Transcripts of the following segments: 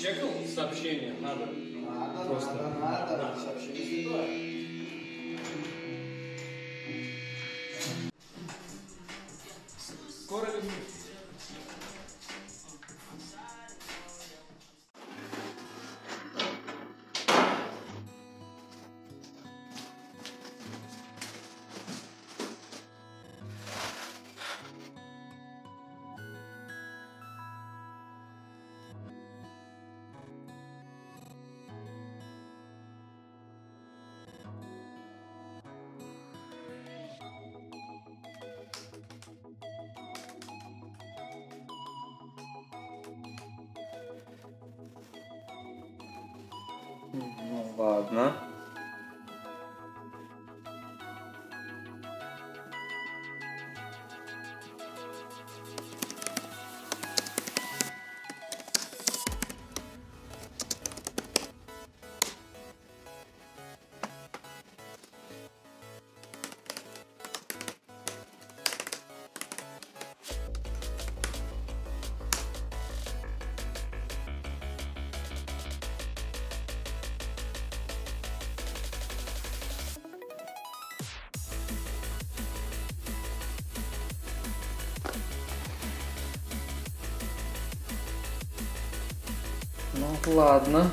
чекал сообщение? Надо. Просто. Надо. Сообщение святое. Скоро вернусь. Ну ладно. Ну ладно.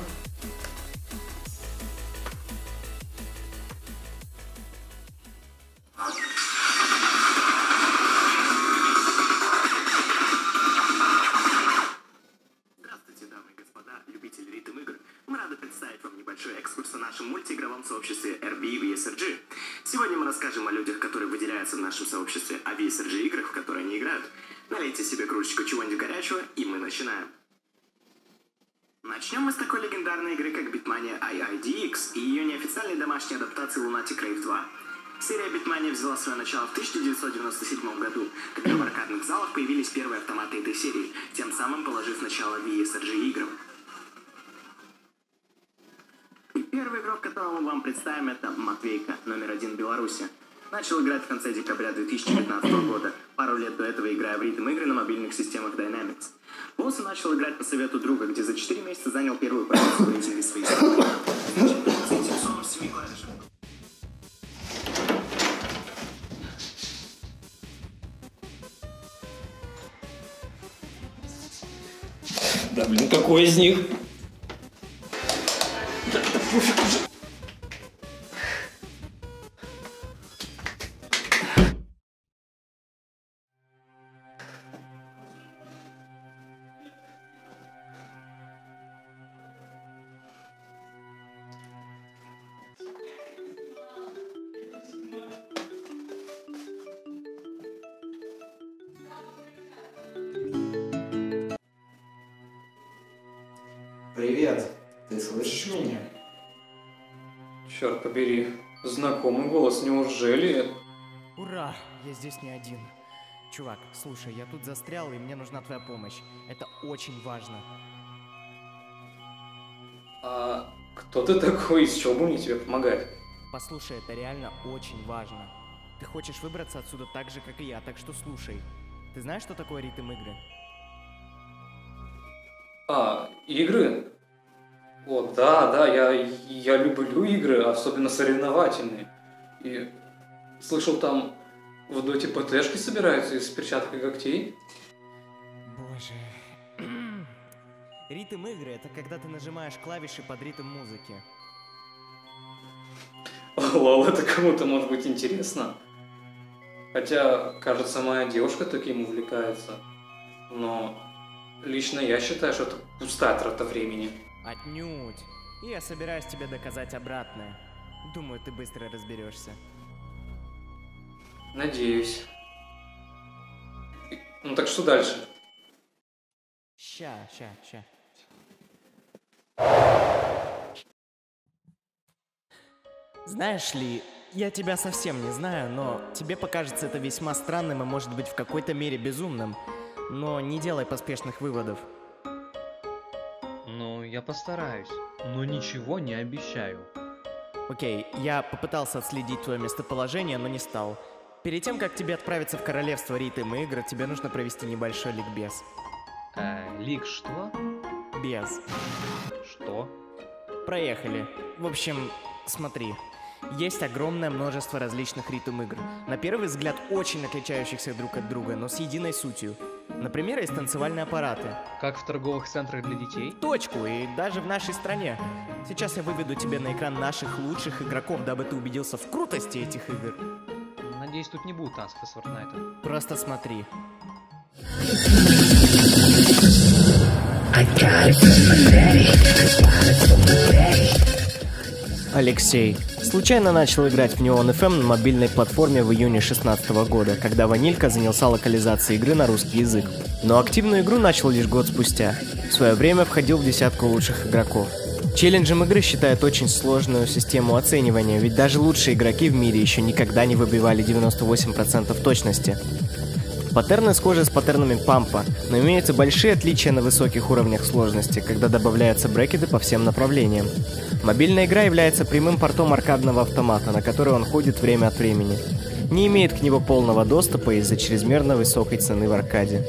Здравствуйте, дамы и господа, любители ритм-игр. Мы рады представить вам небольшой экскурс о нашем мультиигровом сообществе RB VSRG. Сегодня мы расскажем о людях, которые выделяются в нашем сообществе, о VSRG-играх, в которые они играют. Налейте себе кружечку чего-нибудь горячего, и мы начинаем. Начнем мы с такой легендарной игры, как Beatmania IIDX и ее неофициальной домашней адаптации Lunatic Rave 2. Серия Beatmania взяла свое начало в 1997 году, когда в аркадных залах появились первые автоматы этой серии, тем самым положив начало VSRG играм. И первый игрок, которого мы вам представим, это Матвейка, номер 1 в Беларуси. Начал играть в конце декабря 2015 года, пару лет до этого играя в ритм-игры на мобильных системах Dynamics. Босс начал играть по совету друга, где за 4 месяца занял первую позицию в рейтинге своей страны. Да блин, какой из них? Привет. Ты слышишь меня? Черт побери, знакомый голос, неужели? Ура! Я здесь не один. Чувак, слушай, я тут застрял, и мне нужна твоя помощь. Это очень важно. А кто ты такой, из чего бы мне тебе помогать? Послушай, это реально очень важно. Ты хочешь выбраться отсюда так же, как и я, так что слушай. Ты знаешь, что такое ритм-игры? А, игры? О, да, я люблю игры, особенно соревновательные. И слышал, там в доте ПТшки собираются из перчаток и когтей. Боже. Ритм-игры — это когда ты нажимаешь клавиши под ритм музыки. Лол, это кому-то может быть интересно. Хотя, кажется, моя девушка таким увлекается. Но лично я считаю, что это пустая трата времени. Отнюдь. И я собираюсь тебе доказать обратное. Думаю, ты быстро разберешься. Надеюсь. Ну так что дальше? Ща. Знаешь ли, я тебя совсем не знаю, но тебе покажется это весьма странным и, может быть, в какой-то мере безумным. Но не делай поспешных выводов. Ну, я постараюсь, но ничего не обещаю. Окей, я попытался отследить твое местоположение, но не стал. Перед тем, как тебе отправиться в королевство ритм-игр, тебе нужно провести небольшой ликбез. Лик что? Без. Что? Проехали. В общем, смотри. Есть огромное множество различных ритм-игр. На первый взгляд очень отличающихся друг от друга, но с единой сутью. Например, есть танцевальные аппараты. Как в торговых центрах для детей? Точку, и даже в нашей стране. Сейчас я выведу тебе на экран наших лучших игроков, дабы ты убедился в крутости этих игр. Надеюсь, тут не будет танцев из Fortnite. Просто смотри. Алексей случайно начал играть в Neon FM на мобильной платформе в июне 2016 года, когда Ванилька занялся локализацией игры на русский язык. Но активную игру начал лишь год спустя. В свое время входил в десятку лучших игроков. Челленджем игры считают очень сложную систему оценивания, ведь даже лучшие игроки в мире еще никогда не выбивали 98% точности. Паттерны схожи с паттернами пампа, но имеются большие отличия на высоких уровнях сложности, когда добавляются брекеты по всем направлениям. Мобильная игра является прямым портом аркадного автомата, на который он ходит время от времени. Не имеет к нему полного доступа из-за чрезмерно высокой цены в аркаде.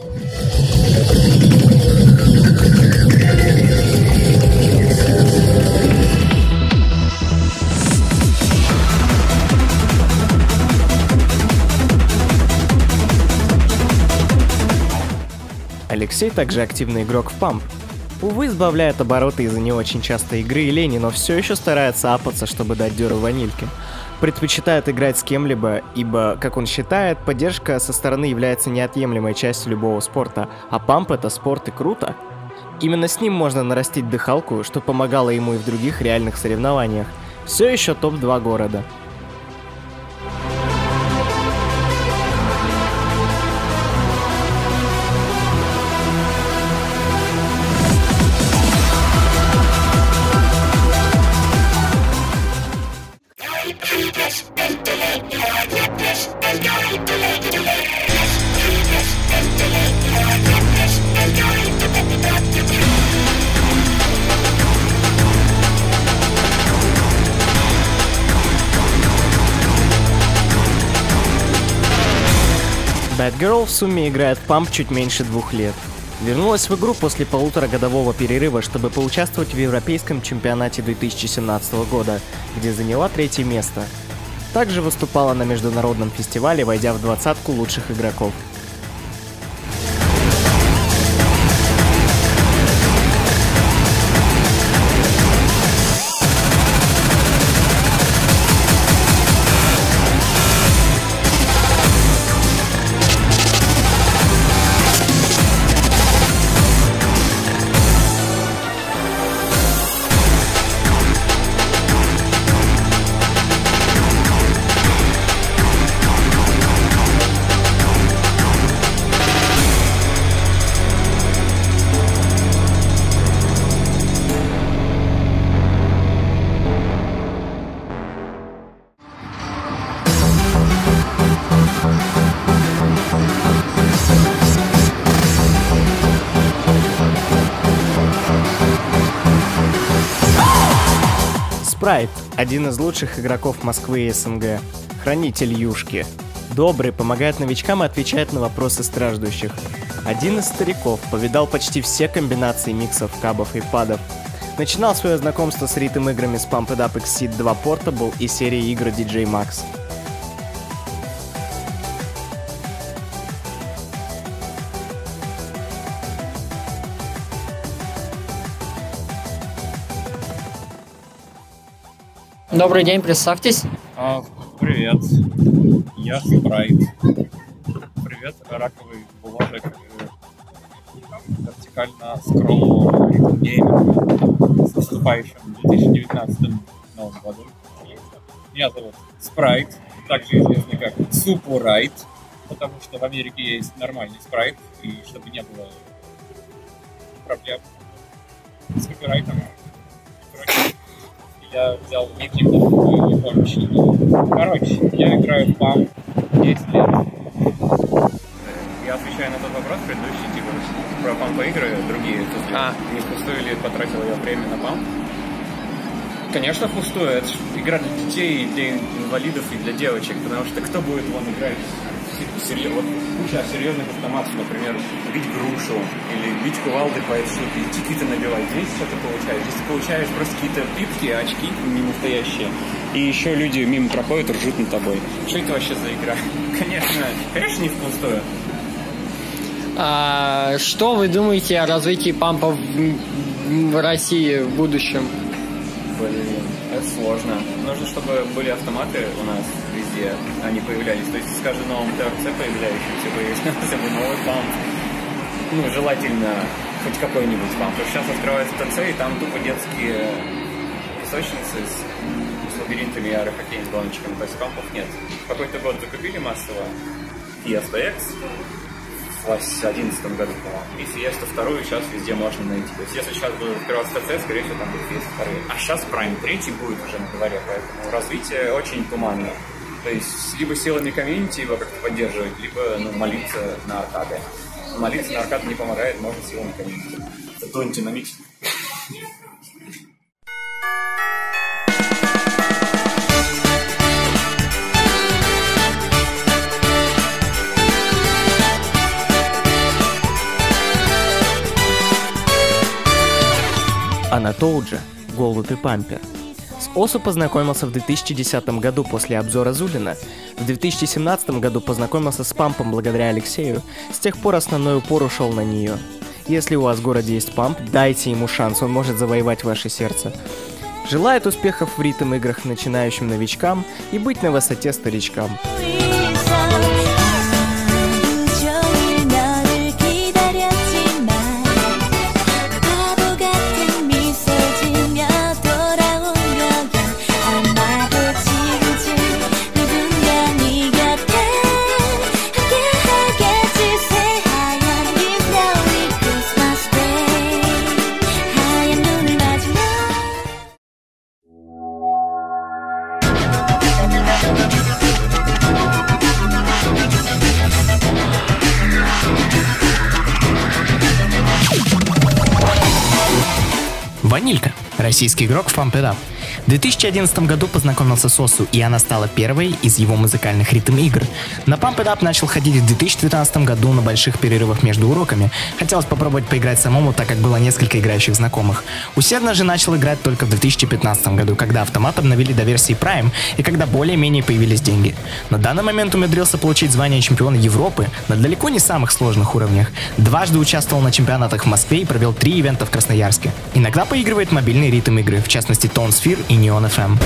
Алексей также активный игрок в памп. Увы, избавляет обороты из-за не очень частой игры и лени, но все еще старается апаться, чтобы дать дёру Ванильке. Предпочитает играть с кем-либо, ибо, как он считает, поддержка со стороны является неотъемлемой частью любого спорта, а памп — это спорт и круто. Именно с ним можно нарастить дыхалку, что помогало ему и в других реальных соревнованиях. Все еще топ-2 города. Bad Girl в сумме играет в памп чуть меньше 2 лет. Вернулась в игру после полуторагодового перерыва, чтобы поучаствовать в Европейском чемпионате 2017 года, где заняла 3-е место. Также выступала на международном фестивале, войдя в 20-ку лучших игроков. Спрайт – один из лучших игроков Москвы и СНГ. Хранитель юшки. Добрый, помогает новичкам и отвечает на вопросы страждущих. Один из стариков, повидал почти все комбинации миксов, кабов и падов. Начинал свое знакомство с ритм-играми с Pump It Up Exceed 2 Portable и серии игр DJ Max. Добрый день, представьтесь. Привет, я Спрайт. Привет, раковый бумажек вертикально скроллового ритм-гейминга с наступающим 2019 новым годом. Меня зовут Спрайт, также известный как Супурайт, потому что в Америке есть нормальный Спрайт, и чтобы не было проблем с копирайтом. Я взял никнейм, чтобы не помощь. Короче, я играю в памп 10 лет. Я отвечаю на тот вопрос, предыдущий, типа, про памп-игры, другие. Не впустую ли потратил я время на памп? Конечно, впустую. Это же игра для детей, для инвалидов и для девочек, потому что кто будет вон играть Вот куча серьезных автоматов, например, бить грушу или бить кувалдой по шутке, тики-то набивать. Здесь что ты получаешь? Здесь ты получаешь просто какие-то пипки, очки не настоящие. И еще люди мимо проходят, ржут над тобой. Что это вообще за игра? Конечно, не впустую. Что вы думаете о развитии пампа в России в будущем? Блин, это сложно. Нужно, чтобы были автоматы у нас везде, они появлялись. То есть с каждым новым ТРЦ появляющимся появился бы новый памп. Ну, желательно хоть какой-нибудь памп. Потому что сейчас открывается ТЦ, и там тупо детские песочницы с лабиринтами и аэрохоккейными гоночками. То есть пампов нет. В какой-то год закупили массово Fiesta X. В 2011 году, по-моему. И Fiesta 2 сейчас везде можно найти. То есть если сейчас будет открываться ТЦ, скорее всего там будет Fiesta 2. А сейчас Prime 3 будет уже на дворе, поэтому развитие очень туманно. То есть либо силами комьюнити его как-то поддерживать, либо молиться на аркады. Молиться на аркады не помогает, можно силами комьюнити. Это антиномично. Анатолджа, голубь и пампер. С Осу познакомился в 2010 году после обзора Зулина. В 2017 году познакомился с пампом благодаря Алексею. С тех пор основной упор ушел на нее. Если у вас в городе есть памп, дайте ему шанс, он может завоевать ваше сердце. Желает успехов в ритм-играх начинающим новичкам и быть на высоте старичкам. Ванилька. Российский игрок в Pump It Up. В 2011 году познакомился с Осу, и она стала первой из его музыкальных ритм-игр. На Pump It Up начал ходить в 2019 году на больших перерывах между уроками. Хотелось попробовать поиграть самому, так как было несколько играющих знакомых. Усердно же начал играть только в 2015 году, когда автомат обновили до версии Prime и когда более-менее появились деньги. На данный момент умудрился получить звание чемпиона Европы на далеко не самых сложных уровнях. Дважды участвовал на чемпионатах в Москве и провел 3 ивента в Красноярске. Иногда поигрывает мобильные ритм-игры, в частности Tone Sphere и Neon FM.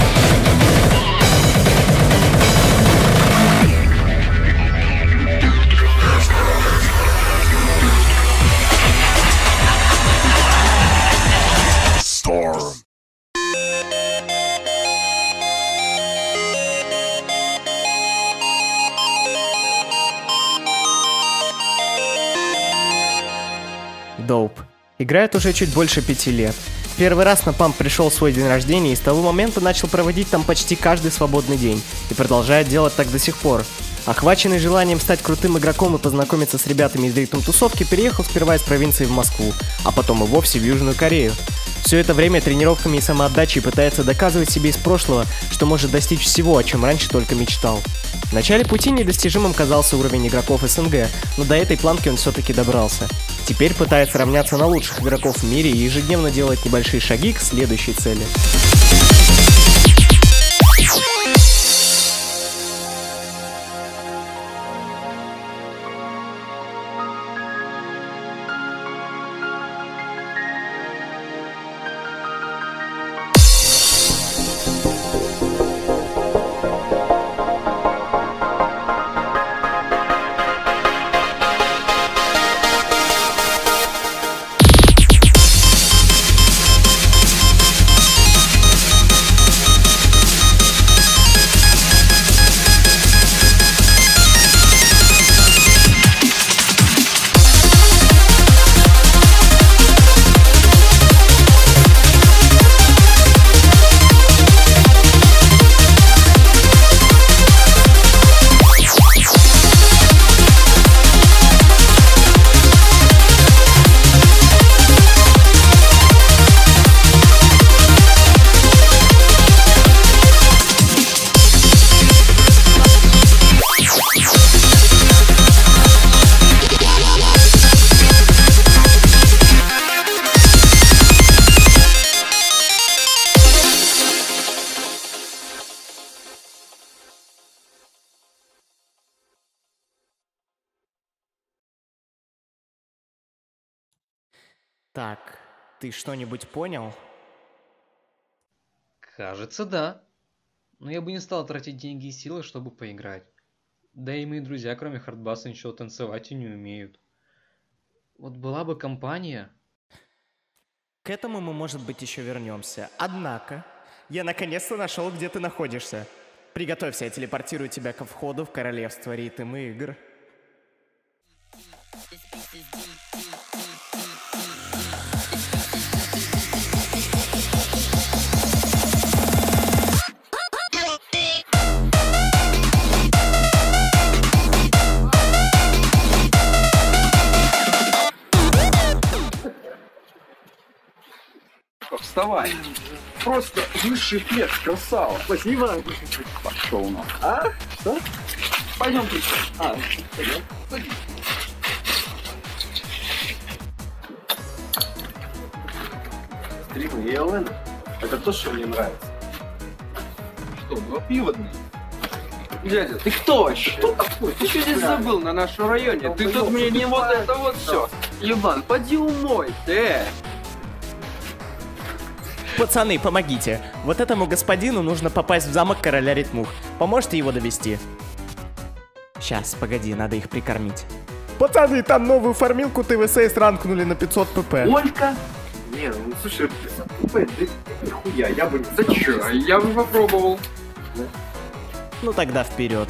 Dope. Играет уже чуть больше 5 лет. Первый раз на памп пришел в свой день рождения и с того момента начал проводить там почти каждый свободный день. И продолжает делать так до сих пор. Охваченный желанием стать крутым игроком и познакомиться с ребятами из ритм-тусовки, переехал сперва из провинции в Москву, а потом и вовсе в Южную Корею. Все это время тренировками и самоотдачей пытается доказывать себе из прошлого, что может достичь всего, о чем раньше только мечтал. В начале пути недостижимым казался уровень игроков СНГ, но до этой планки он все-таки добрался. Теперь пытается равняться на лучших игроков в мире и ежедневно делать небольшие шаги к следующей цели. Так, ты что-нибудь понял? Кажется, да. Но я бы не стал тратить деньги и силы, чтобы поиграть. Да и мои друзья, кроме хардбаса, ничего танцевать и не умеют. Вот была бы компания... К этому мы, может быть, еще вернемся. Однако, я наконец-то нашел, где ты находишься. Приготовься, я телепортирую тебя ко входу в королевство ритм игр. Вставай. Просто высший флеш, красава. Спасибо. Пошел на. А? Что? Пойдем ты. А, пойдем. Стримы ELN. Это то, что мне нравится. Что, двупиводный? Дядя, ты кто вообще? Что такое? Ты что здесь забыл на нашем районе? Ты тут мне не вот это вот все. Ебан, поди умой, ты. Пацаны, помогите. Вот этому господину нужно попасть в замок короля Ритмух. Поможете его довести? Сейчас, погоди, надо их прикормить. Пацаны, там новую фармилку ТВС ранкнули на 500 ПП. Олька? Не, ну слушай, 500 ПП, ты нихуя, я бы не... Зачем? Я бы попробовал. Ну тогда вперед.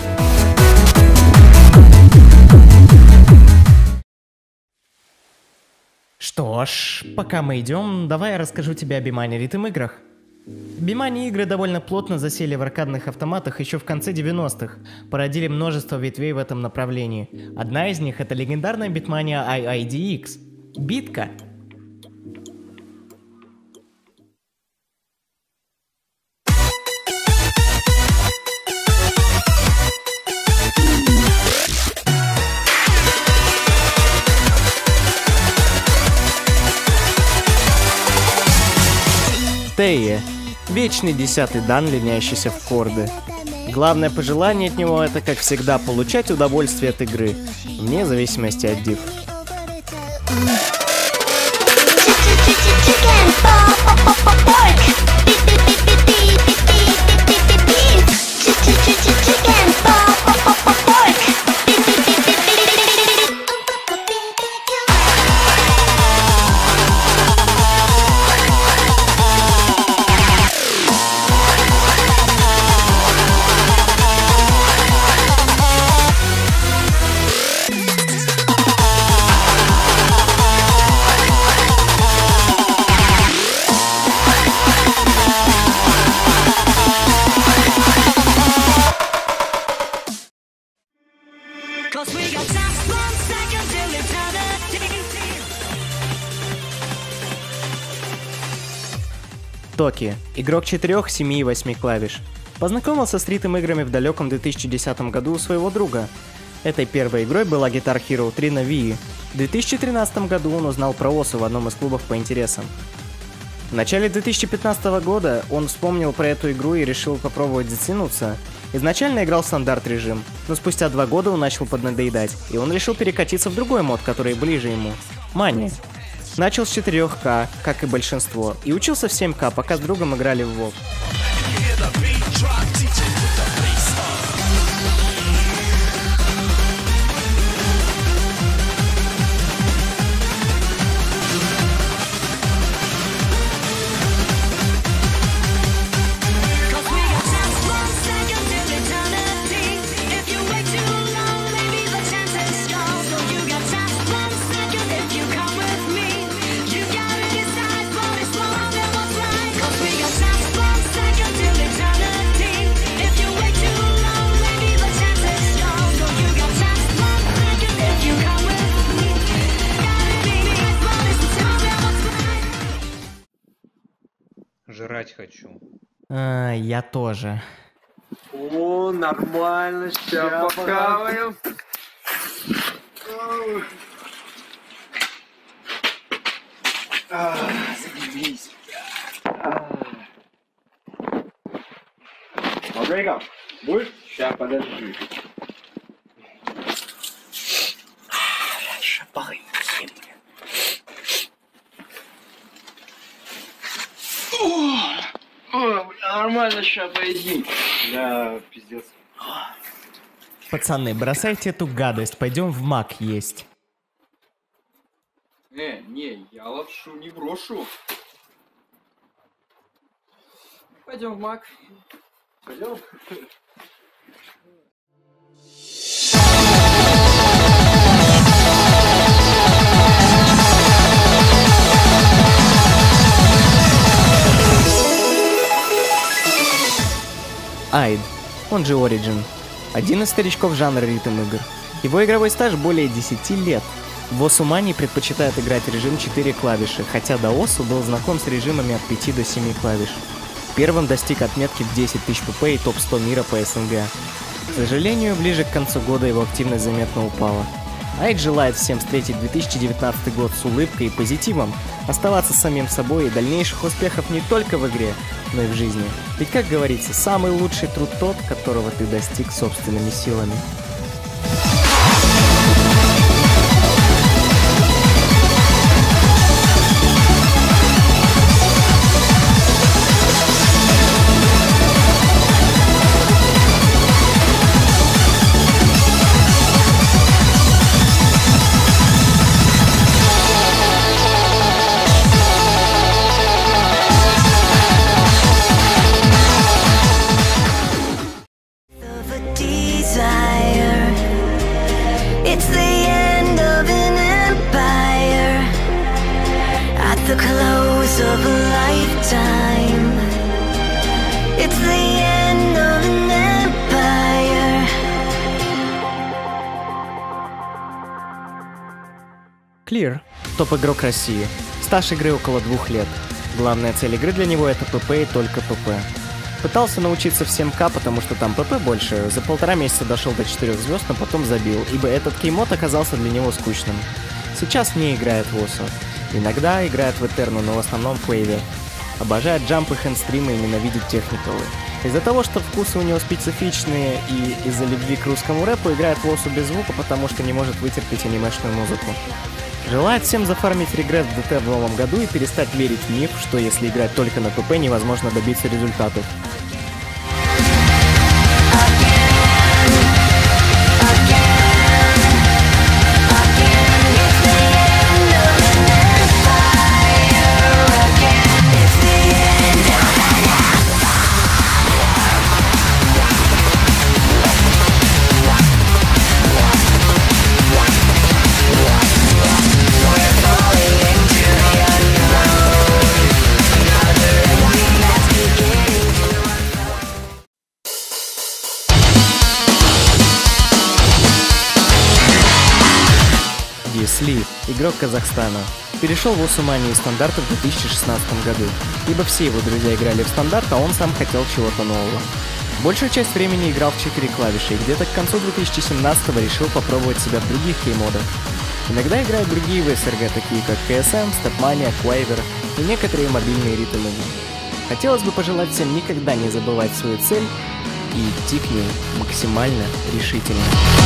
Что ж, пока мы идем, давай я расскажу тебе о Бимани Ритм играх. Бимани игры довольно плотно засели в аркадных автоматах еще в конце 90-х, породили множество ветвей в этом направлении. Одна из них это легендарная битмания IIDX. Битка. Тея. Вечный 10-й дан, линяющийся в корды. Главное пожелание от него это, как всегда, получать удовольствие от игры, вне зависимости от див. Токи. Игрок 4, 7 и 8 клавиш. Познакомился с ритм-играми в далеком 2010 году у своего друга. Этой первой игрой была Guitar Hero 3 на Wii. В 2013 году он узнал про ОСУ в одном из клубов по интересам. В начале 2015 года он вспомнил про эту игру и решил попробовать затянуться. Изначально играл в стандарт режим, но спустя 2 года он начал поднадоедать, и он решил перекатиться в другой мод, который ближе ему – Мания. Начал с 4К, как и большинство, и учился в 7К, пока с другом играли в WoW. Жрать хочу. Я тоже. О, нормально, сейчас покаваем. Заебись. Смотри-ка, будешь? Сейчас, подожди. Сейчас поедим. нормально, ща поедим. Да, пиздец. Пацаны, бросайте эту гадость, пойдем в Мак есть. Не, я лапшу не брошу. Пойдем в Мак. Пойдем. Айд, он же Origin. Один из старичков жанра ритм-игр. Его игровой стаж более 10 лет. В Осу Мании предпочитает играть режим 4 клавиши, хотя до Осу был знаком с режимами от 5 до 7 клавиш. Первым достиг отметки в 10 тысяч ПП и топ-100 мира по СНГ. К сожалению, ближе к концу года его активность заметно упала. Айд желает всем встретить 2019 год с улыбкой и позитивом, оставаться самим собой и дальнейших успехов не только в игре, но и в жизни. Ведь, как говорится, самый лучший труд тот, которого ты достиг собственными силами. It's the end of an empire at the close of a lifetime. It's the end of an empire. Clear — топ-игрок России. Стаж игры около 2 лет. Главная цель игры для него — это ПП и только ПП. Пытался научиться всем К, потому что там ПП больше. За 1,5 месяца дошел до 4 звезд, но потом забил, ибо этот кеймод оказался для него скучным. Сейчас не играет в Осу. Иногда играет в Этерну, но в основном в Вейве. Обожает джампы, хэндстримы и ненавидит техникалы. Из-за того, что вкусы у него специфичные и из-за любви к русскому рэпу играет в Осу без звука, потому что не может вытерпеть анимешную музыку. Желает всем зафармить регресс в ДТ в новом году и перестать верить в миф, что если играть только на ПП, невозможно добиться результатов. Сли, игрок Казахстана, перешел в Осу Манию из стандарта в 2016 году, ибо все его друзья играли в стандарт, а он сам хотел чего-то нового. Большую часть времени играл в 4 клавиши и где-то к концу 2017 решил попробовать себя в других кеймодах. Иногда играет другие ВСРГ, такие как KSM, Stepmania, Quaver и некоторые мобильные ритмы. Хотелось бы пожелать всем никогда не забывать свою цель и идти к ней максимально решительно.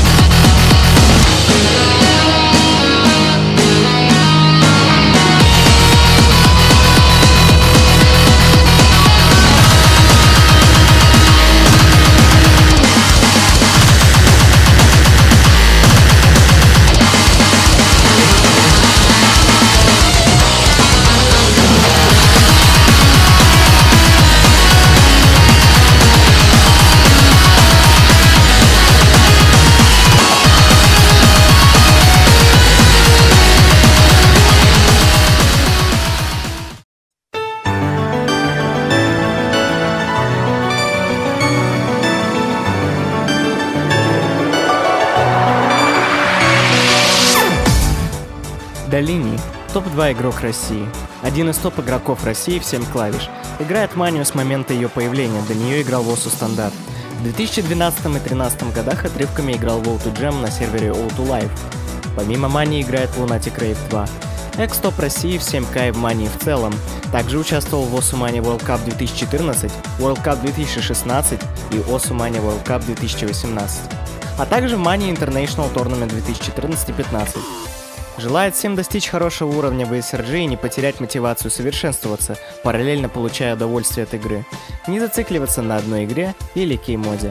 Долини — топ-2 игрок России. Один из топ-игроков России в 7 клавиш. Играет Манию с момента ее появления, до нее играл в Осу Стандарт. В 2012 и 2013 годах отрывками играл в O2Jam на сервере O2 Live. Помимо Мании играет в Lunatic Rave 2. Экс-топ России в 7К и в Мании в целом. Также участвовал в Осу Мания World Cup 2014, World Cup 2016 и Осу Мания World Cup 2018. А также в Мания International Tournament 2014-15. Желает всем достичь хорошего уровня в ESRG и не потерять мотивацию совершенствоваться, параллельно получая удовольствие от игры. Не зацикливаться на одной игре или кеймоде.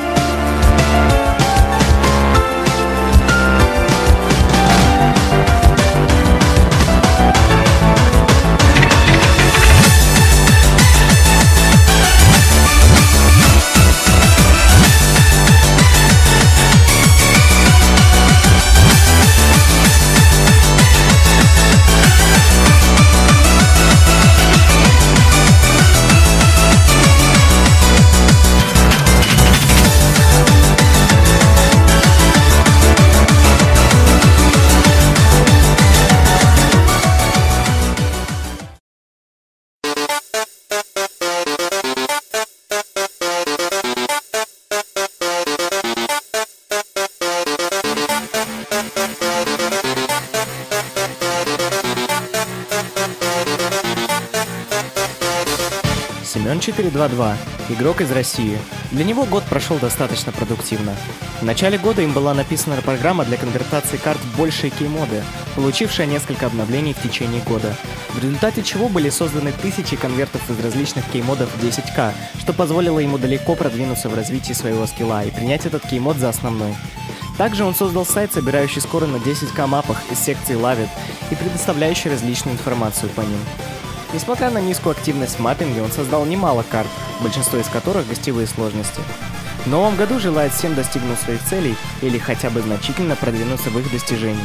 Семен 422, игрок из России. Для него год прошел достаточно продуктивно. В начале года им была написана программа для конвертации карт в большие кеймоды, получившая несколько обновлений в течение года, в результате чего были созданы тысячи конвертов из различных кеймодов в 10К, что позволило ему далеко продвинуться в развитии своего скилла и принять этот кеймод за основной. Также он создал сайт, собирающий скоро на 10К мапах из секции Love It и предоставляющий различную информацию по ним. Несмотря на низкую активность в маппинге, он создал немало карт, большинство из которых гостевые сложности. В новом году желает всем достигнуть своих целей или хотя бы значительно продвинуться в их достижении.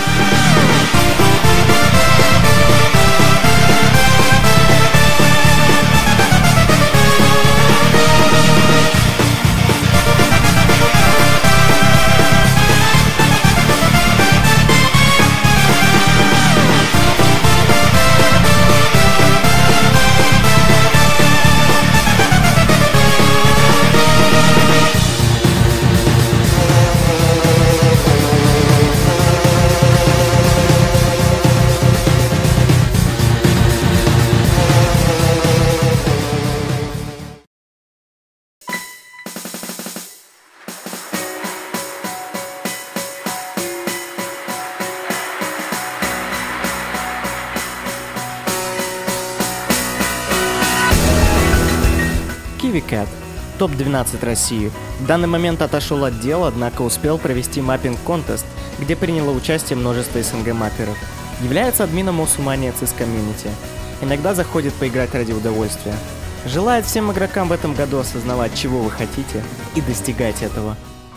KiwiCat, топ-12 России. В данный момент отошел от дела, однако успел провести маппинг-контест, где приняло участие множество СНГ-мапперов. Является админом Osumania CIS Community. Иногда заходит поиграть ради удовольствия. Желает всем игрокам в этом году осознавать, чего вы хотите, и достигать этого.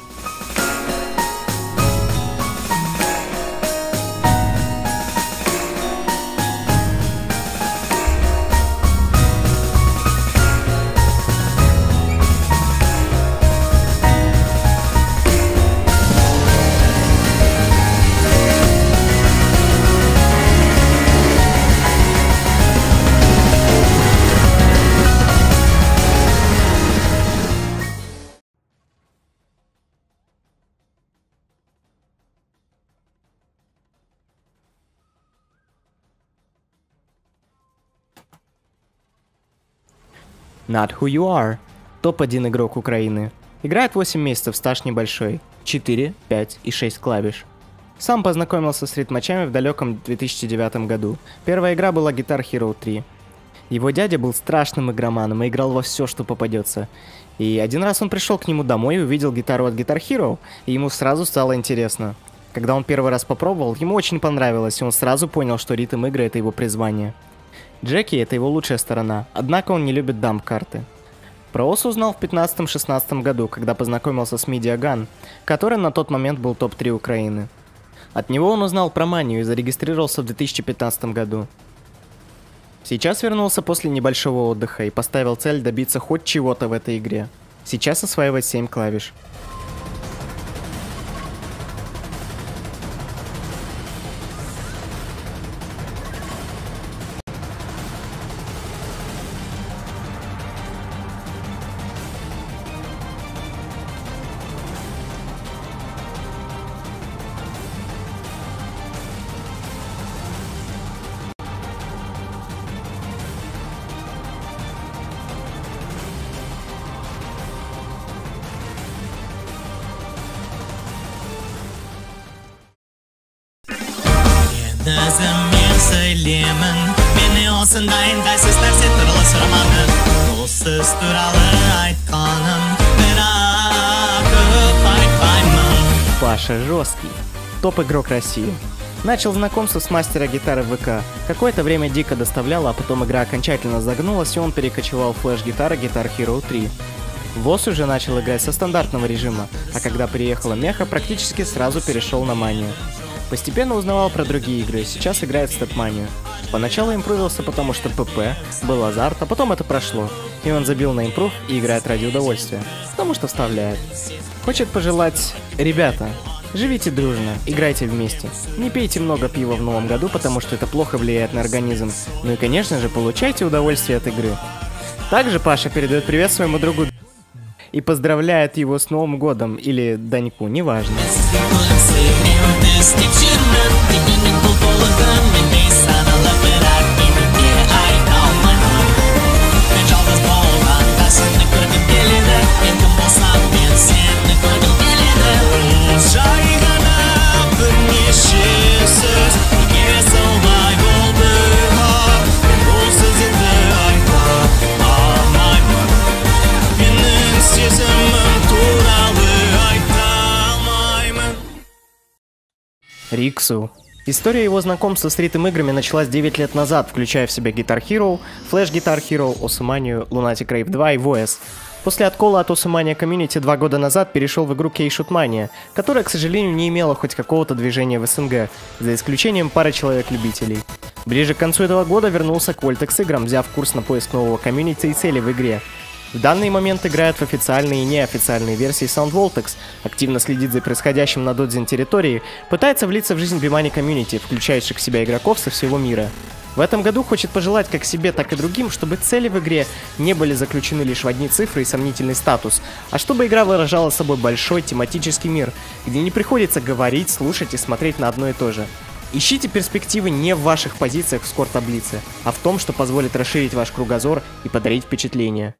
Not Who You Are. Топ-1 игрок Украины. Играет 8 месяцев, стаж небольшой. 4, 5 и 6 клавиш. Сам познакомился с ритмачами в далеком 2009 году. Первая игра была Guitar Hero 3. Его дядя был страшным игроманом и играл во все, что попадется. И один раз он пришел к нему домой и увидел гитару от Guitar Hero, и ему сразу стало интересно. Когда он первый раз попробовал, ему очень понравилось, и он сразу понял, что ритм игры — это его призвание. Джеки — это его лучшая сторона, однако он не любит дамп-карты. Про Осу узнал в 15-16 году, когда познакомился с Media Gun, который на тот момент был топ-3 Украины. От него он узнал про манию и зарегистрировался в 2015 году. Сейчас вернулся после небольшого отдыха и поставил цель добиться хоть чего-то в этой игре. Сейчас осваивает 7 клавиш. Özüm men söyleyemin Meni olsundayın qaysizlar setirli sırmanı Bu söz turalı aytqaным Бірақ көп айтпаймын. Паша жесткий. Топ-игрок России. Начал знакомство с мастера гитары в ВК. Какое-то время дико доставляло, а потом игра окончательно загнулась, и он перекочевал в флеш-гитара Guitar Hero 3. ВОС уже начал играть со стандартного режима, а когда приехала Меха, практически сразу перешел на Манию. Постепенно узнавал про другие игры, сейчас играет в Степманию. Поначалу импрувился, потому что ПП, был азарт, а потом это прошло. И он забил на импрув и играет ради удовольствия, потому что вставляет. Хочет пожелать: ребята, живите дружно, играйте вместе. Не пейте много пива в новом году, потому что это плохо влияет на организм. Ну и конечно же, получайте удовольствие от игры. Также Паша передает привет своему другу и поздравляет его с Новым годом, или Даньку, неважно. Риксу. История его знакомства с ритм-играми началась 9 лет назад, включая в себя Guitar Hero, Flash Guitar Hero, Osumania, Lunatic Rave 2 и VOS. После откола от Osumania Community 2 года назад перешел в игру K-Shootmania, которая, к сожалению, не имела хоть какого-то движения в СНГ, за исключением пары человек-любителей. Ближе к концу этого года вернулся к Voltex играм, взяв курс на поиск нового комьюнити и цели в игре. В данный момент играет в официальные и неофициальные версии Sound Voltex, активно следит за происходящим на Додзин территории, пытается влиться в жизнь Bemani комьюнити, включающих в себя игроков со всего мира. В этом году хочет пожелать как себе, так и другим, чтобы цели в игре не были заключены лишь в одни цифры и сомнительный статус, а чтобы игра выражала собой большой тематический мир, где не приходится говорить, слушать и смотреть на одно и то же. Ищите перспективы не в ваших позициях в скор-таблице, а в том, что позволит расширить ваш кругозор и подарить впечатление.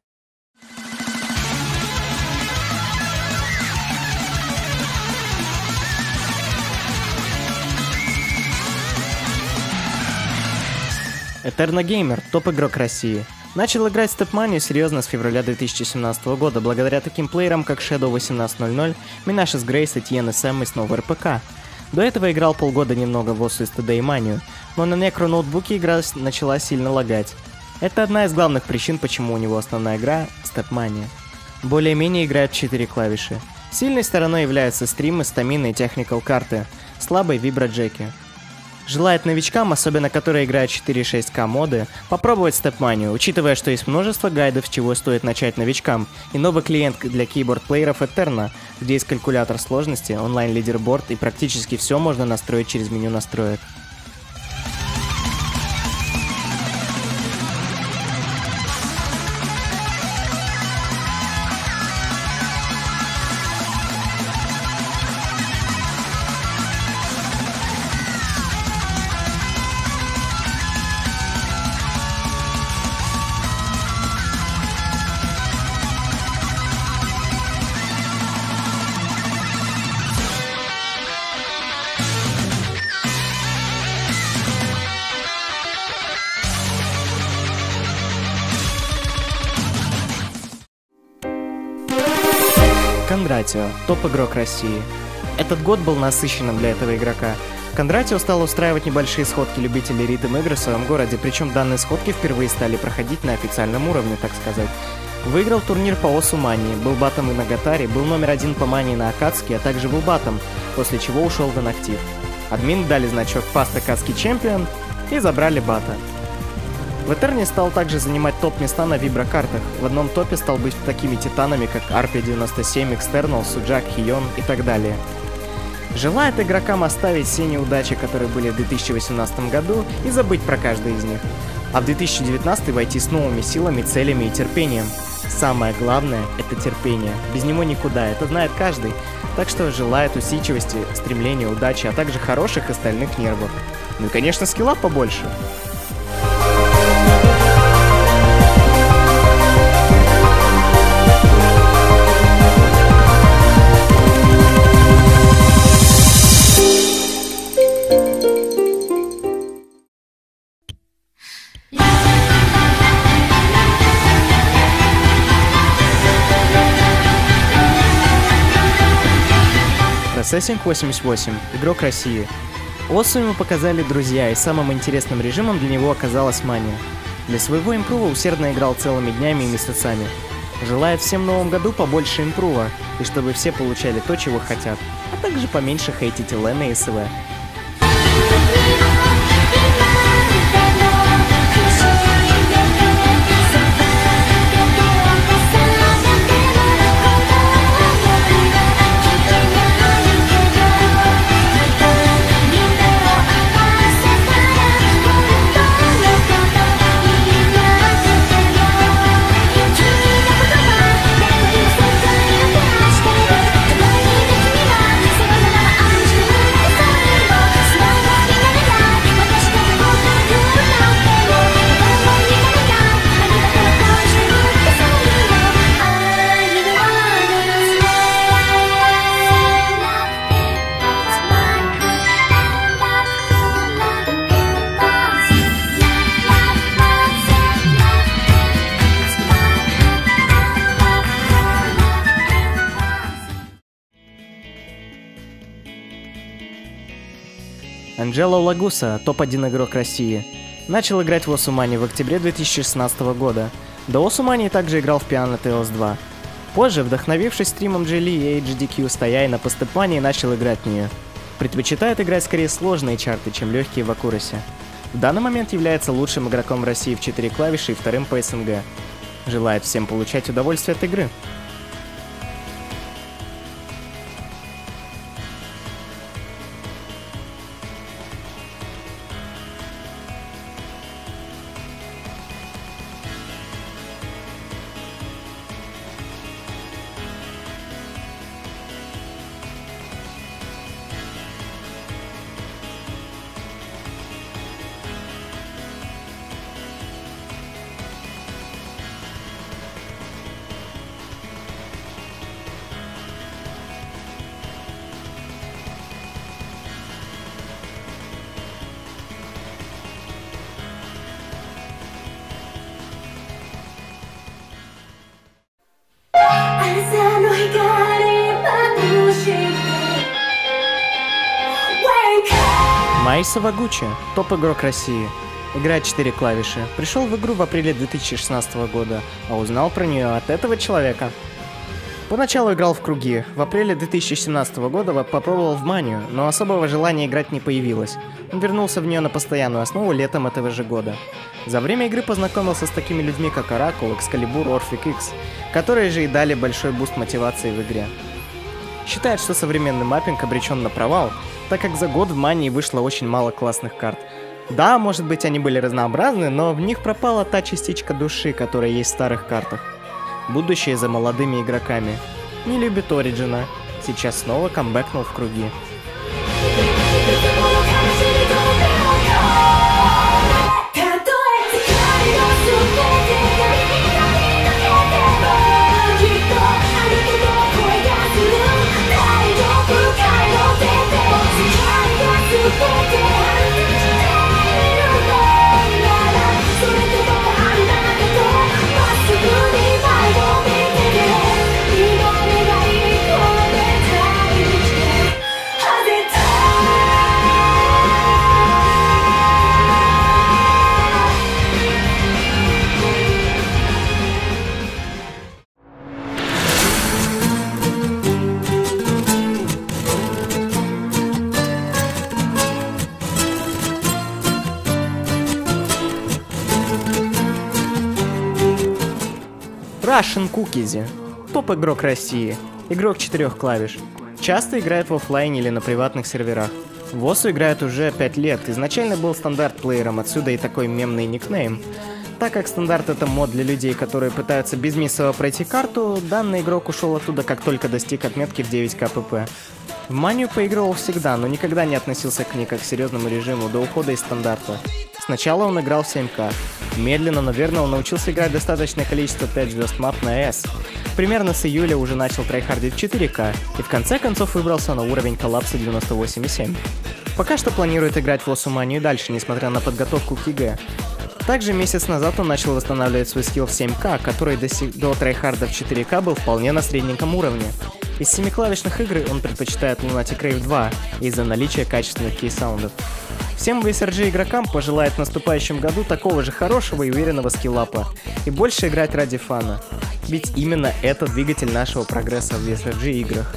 Eterno Gamer, топ-игрок России. Начал играть в Stepmania серьезно с февраля 2017 года, благодаря таким плеерам, как Shadow 1800, Minashes Grace, Etienne SM и снова РПК. До этого играл полгода немного в Osu STD и Манию, но на Necro ноутбуке игра начала сильно лагать. Это одна из главных причин, почему у него основная игра — Stepmania. Более-менее играет в 4 клавиши. Сильной стороной являются стримы, стамины и техникал карты, слабой виброджеки. Желает новичкам, особенно которые играют 4.6К моды, попробовать Stepmania, учитывая, что есть множество гайдов, с чего стоит начать новичкам, и новый клиент для кейборд-плееров Eterno, где есть калькулятор сложности, онлайн-лидерборд и практически все можно настроить через меню настроек. Кондратио, топ-игрок России. Этот год был насыщенным для этого игрока. Кондратио стал устраивать небольшие сходки любителей ритм-игр в своем городе, причем данные сходки впервые стали проходить на официальном уровне, так сказать. Выиграл турнир по Осумании, был батом и на Гатаре, был номер 1 по мании на Акацке, а также был батом, после чего ушел в инактив. Админы дали значок Past Akatsuki Champion и забрали бата. В Этерне стал также занимать топ-места на виброкартах. В одном топе стал быть такими титанами, как RP97, External, Sujak, Hiyon и так далее. Желает игрокам оставить все неудачи, которые были в 2018 году, и забыть про каждый из них. А в 2019 войти с новыми силами, целями и терпением. Самое главное — это терпение. Без него никуда, это знает каждый. Так что желает усидчивости, стремления, удачи, а также хороших остальных нервов. Ну и, конечно, скилла побольше. Assassin 88, игрок России. Осу ему показали друзья, и самым интересным режимом для него оказалась мания. Для своего импрува усердно играл целыми днями и месяцами. Желает всем в новом году побольше импрува, и чтобы все получали то, чего хотят, а также поменьше хейтить Лена и СВ. Анджело Лагуса, топ-1 игрок России. Начал играть в Осу Мани в октябре 2016 года. До Осу Мани также играл в Piano Tales 2. Позже, вдохновившись стримом Джили и HDQ стоя на постепании, начал играть в нее. Предпочитает играть скорее сложные чарты, чем легкие в Акурасе. В данный момент является лучшим игроком России в 4 клавиши и вторым по СНГ. Желает всем получать удовольствие от игры. Майса Вагучи, топ-игрок России. Играет 4 клавиши. Пришел в игру в апреле 2016 года, а узнал про нее от этого человека. Поначалу играл в круги. В апреле 2017 года попробовал в манию, но особого желания играть не появилось. Он вернулся в нее на постоянную основу летом этого же года. За время игры познакомился с такими людьми, как Оракул, Экскалибур, Орфик X, которые же и дали большой буст мотивации в игре. Считает, что современный маппинг обречен на провал, так как за год в мании вышло очень мало классных карт. Да, может быть, они были разнообразны, но в них пропала та частичка души, которая есть в старых картах. Будущее за молодыми игроками. Не любит Ориджина. Сейчас снова камбэкнул в круги. Russian Cookies, топ-игрок России, игрок 4 клавиш. Часто играет в оффлайне или на приватных серверах. В Осу играет уже 5 лет, изначально был стандарт-плеером, отсюда и такой мемный никнейм. Так как стандарт это мод для людей, которые пытаются безмиссово пройти карту, данный игрок ушел оттуда, как только достиг отметки в 9 КПП. В манию поигрывал всегда, но никогда не относился к ней как к серьезному режиму до ухода из стандарта. Сначала он играл в 7К. Медленно, но верно он научился играть достаточное количество 5 звезд мап на S. Примерно с июля уже начал трайхардить в 4К, и в конце концов выбрался на уровень коллапса 98,7. Пока что планирует играть в Осу Манию и дальше, несмотря на подготовку к ЕГЭ. Также месяц назад он начал восстанавливать свой скилл в 7К, который до трайхарда в 4К был вполне на средненьком уровне. Из 7-клавишных игр он предпочитает Lunatic Rave 2 из-за наличия качественных кей-саундов. Всем VSRG игрокам пожелает в наступающем году такого же хорошего и уверенного скиллапа, и больше играть ради фана. Ведь именно это двигатель нашего прогресса в VSRG играх.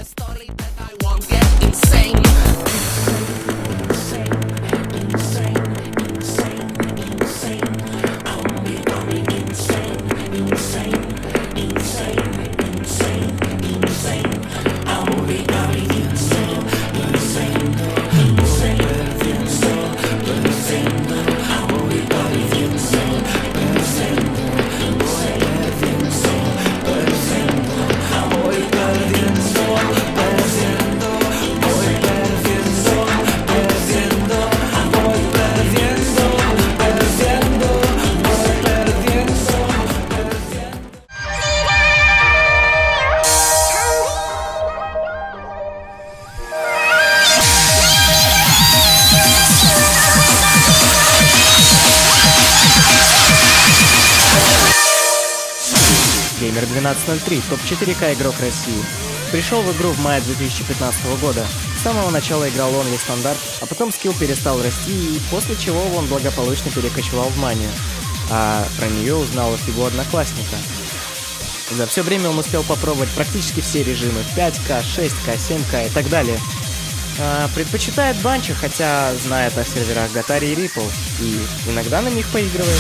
Gamer 1203, топ-4К игрок России. Пришел в игру в мае 2015 года. С самого начала играл Only стандарт, а потом скилл перестал расти, и после чего он благополучно перекочевал в манию. А про нее узнал от его одноклассника. За все время он успел попробовать практически все режимы: 5К, 6К, 7К и так далее. Предпочитает банчо, хотя знает о серверах Гатари и Ripple, и иногда на них поигрывает.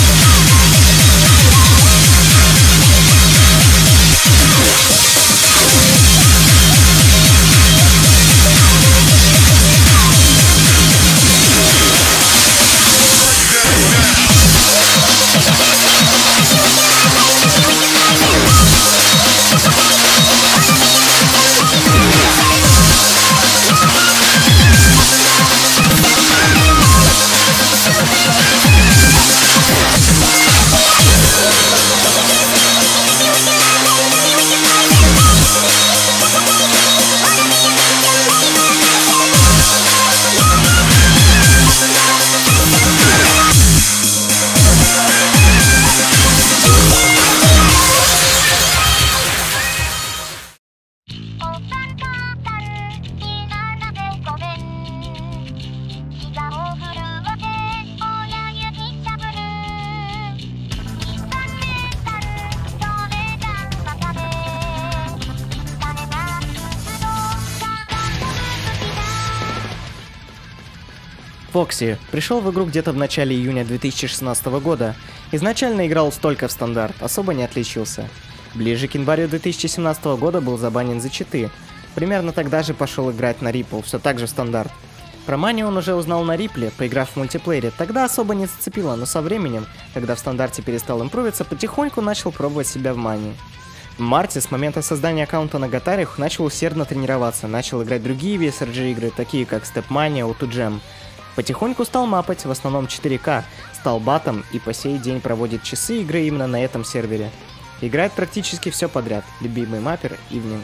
Фокси пришел в игру где-то в начале июня 2016 года. Изначально играл только в стандарт, особо не отличился. Ближе к январю 2017 года был забанен за читы. Примерно тогда же пошел играть на Ripple, все так же в стандарт. Про манию он уже узнал на Рипле, поиграв в мультиплеере. Тогда особо не зацепило, но со временем, когда в стандарте перестал импровиться, потихоньку начал пробовать себя в мании. В марте, с момента создания аккаунта на Гатарях, начал усердно тренироваться, начал играть другие VSRG игры, такие как Stepmania, O2 Jam. Потихоньку стал мапать, в основном 4К, стал батом и по сей день проводит часы игры именно на этом сервере. Играет практически все подряд, любимый маппер Evening.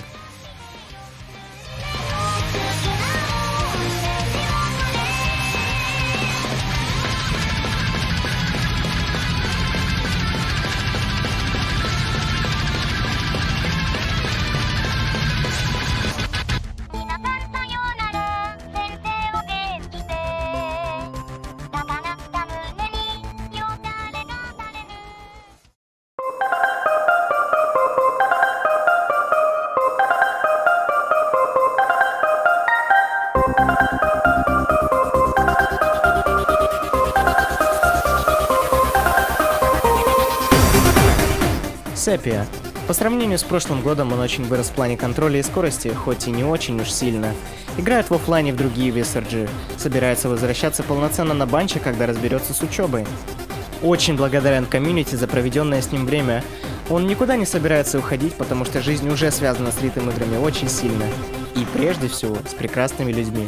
Sepia. По сравнению с прошлым годом он очень вырос в плане контроля и скорости, хоть и не очень уж сильно. Играет в оффлайне в другие VSRG, собирается возвращаться полноценно на банче, когда разберется с учебой. Очень благодарен комьюнити за проведенное с ним время. Он никуда не собирается уходить, потому что жизнь уже связана с ритм-играми очень сильно. И прежде всего с прекрасными людьми.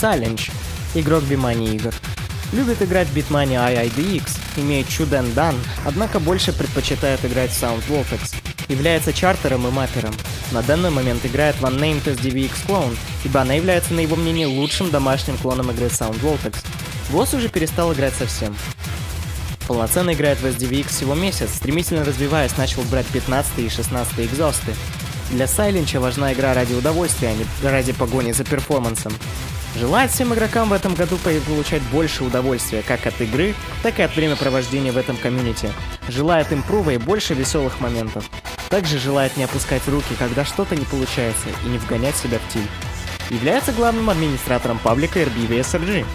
Silence, игрок Bemani игр. Любит играть в Beatmania IIDX, имеет Chuden Dan, однако больше предпочитает играть в Sound Voltex. Является чартером и маппером. На данный момент играет в Unnamed SDVX Clone, ибо она является, на его мнение, лучшим домашним клоном игры Sound Voltex. Вос уже перестал играть совсем. Полноценно играет в SDVX всего месяц, стремительно развиваясь, начал брать 15 и 16 экзосты. Для Сайлинча важна игра ради удовольствия, а не ради погони за перформансом. Желает всем игрокам в этом году получать больше удовольствия как от игры, так и от времяпровождения в этом комьюнити. Желает импрува и больше веселых моментов. Также желает не опускать руки, когда что-то не получается, и не вгонять себя в тиль. Является главным администратором паблика RBVSRG.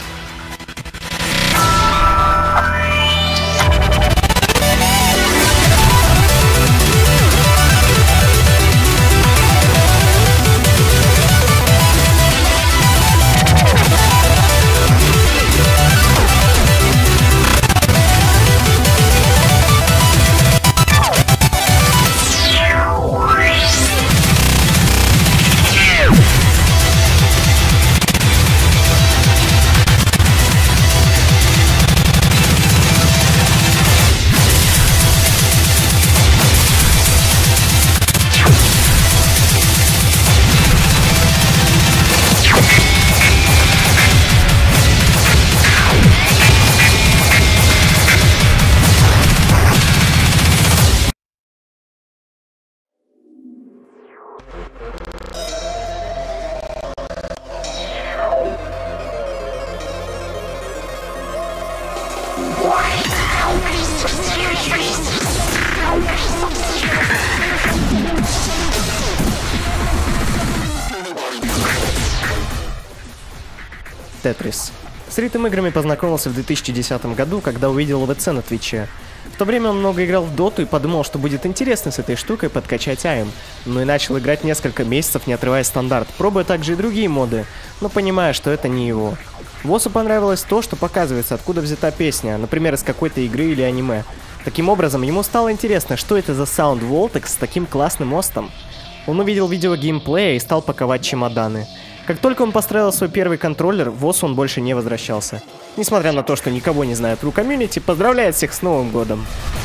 Тетрис. С ритм-играми познакомился в 2010 году, когда увидел ОВЦ на Твиче. В то время он много играл в доту и подумал, что будет интересно с этой штукой подкачать АИМ. Ну и начал играть несколько месяцев, не отрывая стандарт, пробуя также и другие моды, но понимая, что это не его. Восу понравилось то, что показывается, откуда взята песня, например, из какой-то игры или аниме. Таким образом, ему стало интересно, что это за Sound Voltex с таким классным мостом. Он увидел видео геймплея и стал паковать чемоданы. Как только он построил свой первый контроллер, в ВОС он больше не возвращался. Несмотря на то, что никого не знает в комьюнити, поздравляет всех с Новым годом!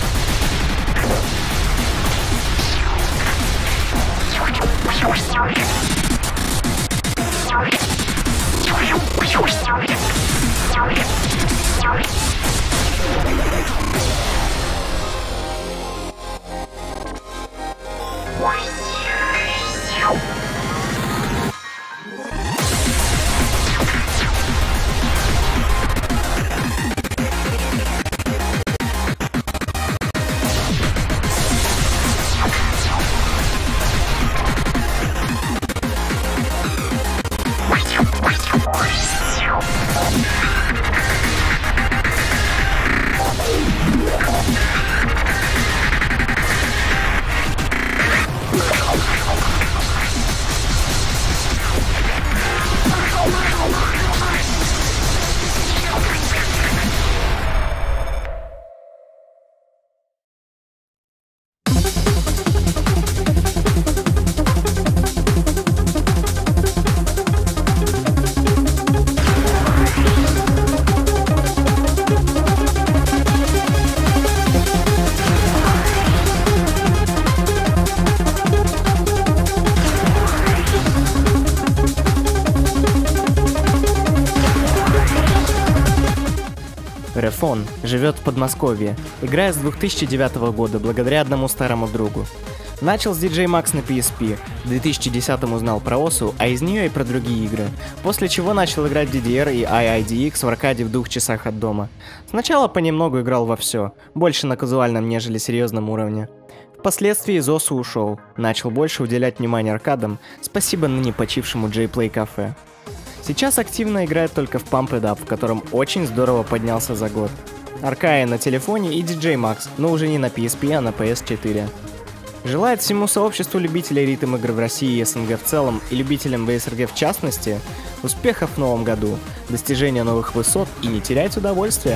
Рефон живет в Подмосковье, играя с 2009 года благодаря одному старому другу. Начал с DJ Max на PSP, в 2010 узнал про Осу, а из нее и про другие игры, после чего начал играть в DDR и IIDX в аркаде в 2 часах от дома. Сначала понемногу играл во все, больше на казуальном, нежели серьезном уровне. Впоследствии из Осу ушел, начал больше уделять внимание аркадам, спасибо ныне почившему J-Play Cafe. Сейчас активно играет только в Pump It Up, в котором очень здорово поднялся за год. Аркая на телефоне и DJ Max, но уже не на PSP, а на PS4. Желает всему сообществу любителей ритм-игр в России и СНГ в целом, и любителям ВСРГ в частности, успехов в новом году, достижения новых высот и не терять удовольствия.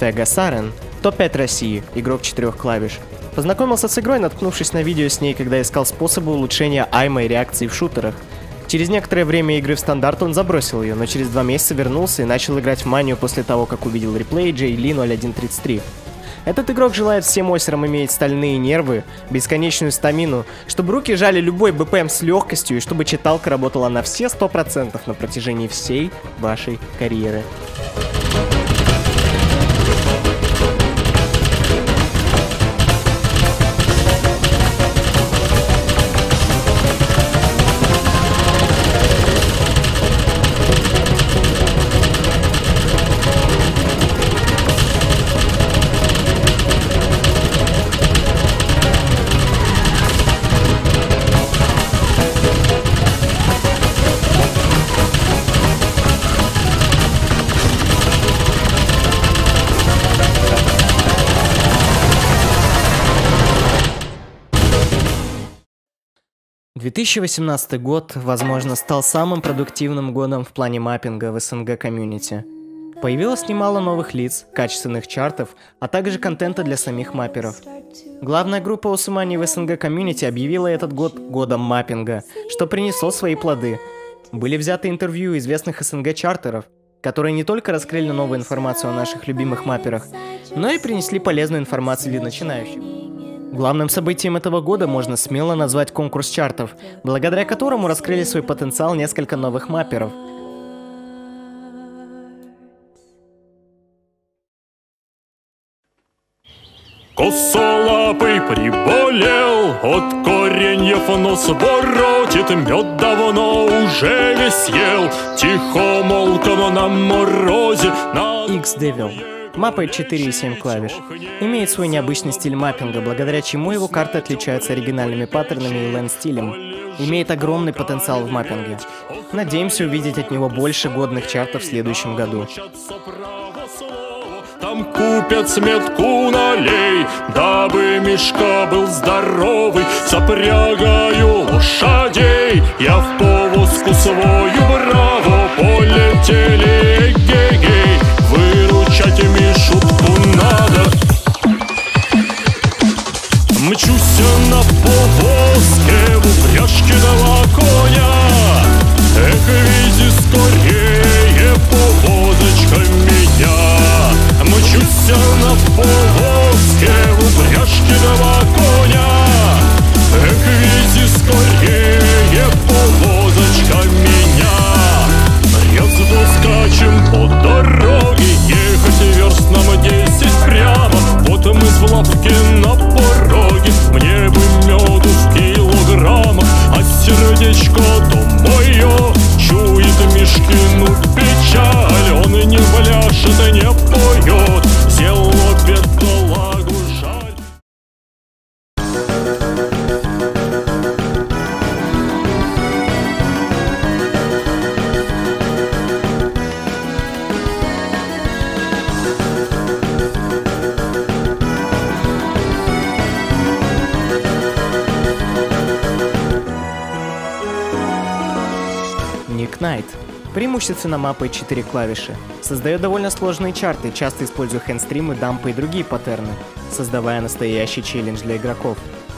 Фега Сарен, топ-5 России, игрок 4 клавиш. Познакомился с игрой, наткнувшись на видео с ней, когда искал способы улучшения айма и реакции в шутерах. Через некоторое время игры в стандарт он забросил ее, но через 2 месяца вернулся и начал играть в манию после того, как увидел реплей JLi0133. Этот игрок желает всем осерам иметь стальные нервы, бесконечную стамину, чтобы руки жали любой БПМ с легкостью и чтобы читалка работала на все 100% на протяжении всей вашей карьеры. — 2018 год, возможно, стал самым продуктивным годом в плане маппинга в СНГ комьюнити. Появилось немало новых лиц, качественных чартов, а также контента для самих мапперов. Главная группа Усумани в СНГ комьюнити объявила этот год годом маппинга, что принесло свои плоды. Были взяты интервью известных СНГ чартеров, которые не только раскрыли новую информацию о наших любимых мапперах, но и принесли полезную информацию для начинающих. Главным событием этого года можно смело назвать конкурс чартов, благодаря которому раскрыли свой потенциал несколько новых мапперов. Косолапый приболел, от кореньев нос воротит, мед давно уже весь ел, тихо молком на морозе. X-Devil. Маппает 4,7 клавиш. Имеет свой необычный стиль маппинга, благодаря чему его карты отличаются оригинальными паттернами и ленд-стилем. Имеет огромный потенциал в маппинге. Надеемся увидеть от него больше годных чартов в следующем году. Там купец метку налей, дабы мишка был здоровый, запрягаю лошадей, я в повозку свою браво, полетели эгегей, выручать Мишутку надо. Мчусь на повозке в упряжке два коня, эх, вези скорее повозочка меня. Мчусь на повозке в упряжке два коня, эх, вези скорее повозочка меня. Резво скачем по дороге, ехать верст нам 10 прямо. Вот мы в лавке на пороге, мне бы меду в килограммах, а сердечко то мое чует Мишкину печаль. Он не пляшет, не поет, взял бедолагу жаль. Nick Knight. Преимущественно маппает 4 клавиши. Создает довольно сложные чарты, часто используя хэндстримы, дампы и другие паттерны, создавая настоящий челлендж для игроков.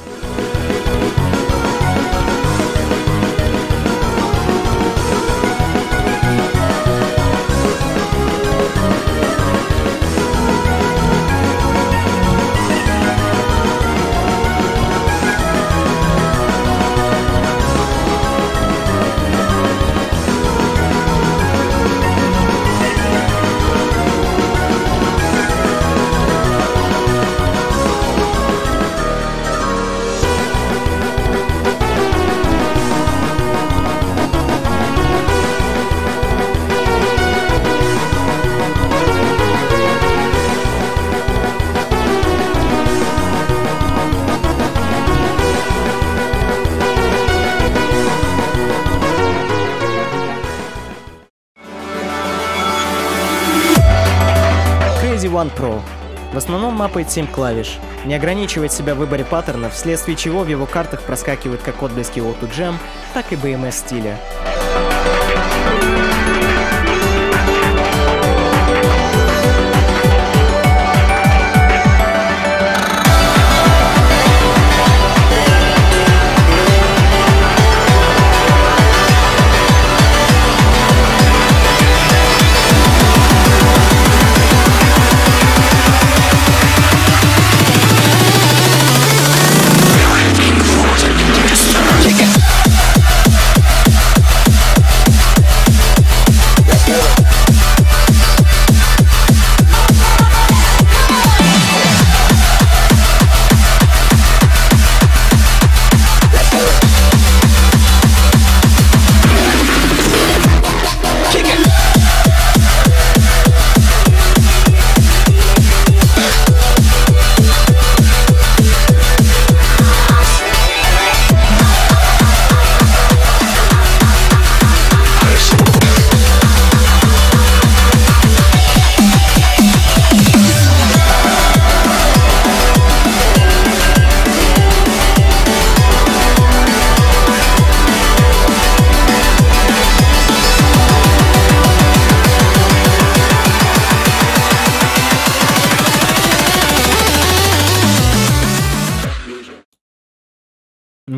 One Pro. В основном маппает 7 клавиш. Не ограничивает себя в выборе паттернов, вследствие чего в его картах проскакивают как отблески Auto Jam, так и BMS стиля.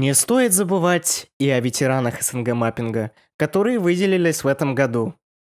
Не стоит забывать и о ветеранах СНГ маппинга, которые выделились в этом году.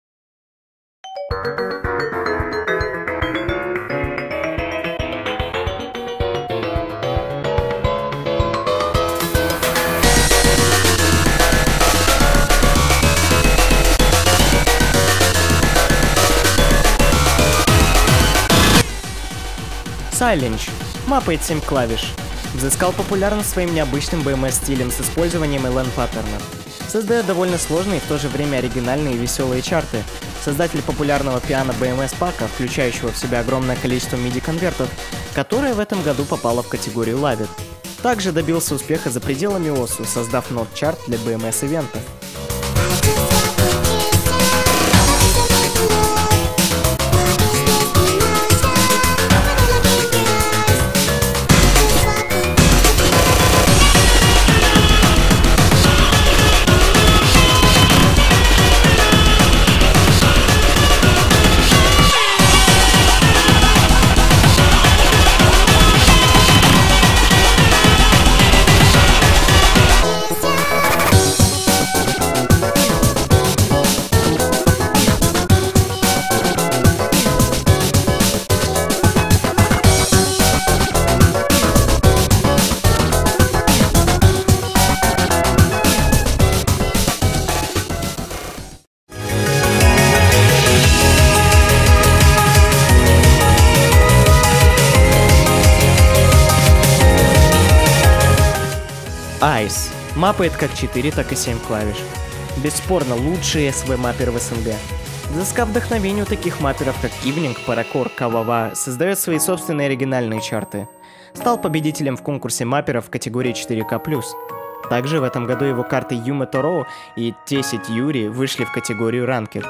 Silence мапает 7 клавиш. Взыскал популярность своим необычным BMS-стилем с использованием LN-паттерна. Создает довольно сложные и в то же время оригинальные и веселые чарты. Создатель популярного пиано BMS-пака, включающего в себя огромное количество MIDI-конвертов, которое в этом году попало в категорию Love It. Также добился успеха за пределами ОСУ, создав нот-чарт для BMS-ивента. Ice мапает как 4, так и 7 клавиш. Бесспорно лучший SV-маппер в СНГ. Взыскав вдохновение у таких мапперов, как Evening, Паракор, Кавава, создает свои собственные оригинальные чарты. Стал победителем в конкурсе мапперов в категории 4К+. Также в этом году его карты Юме Торо и Тесит Юри вышли в категорию Ranked.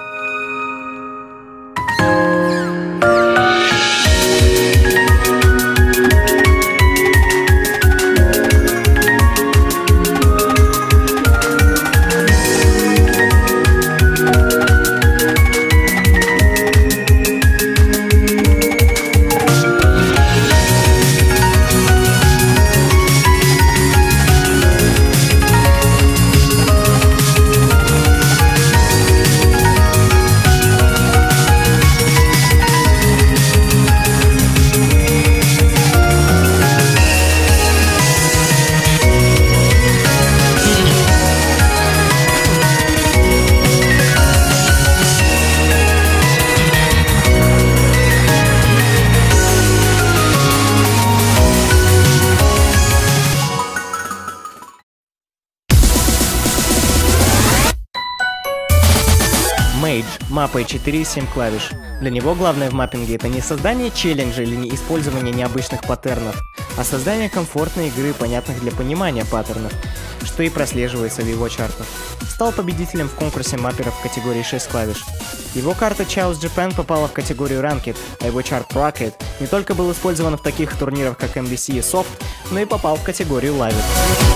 Mage мапой 4 и 7 клавиш. Для него главное в маппинге это не создание челленджа или не использование необычных паттернов, а создание комфортной игры, понятных для понимания паттернов, что и прослеживается в его чартах. Стал победителем в конкурсе мапперов в категории 6 клавиш. Его карта Chaos Japan попала в категорию Ranked, а его чарт Rocket не только был использован в таких турнирах, как MVC и Soft, но и попал в категорию Live It.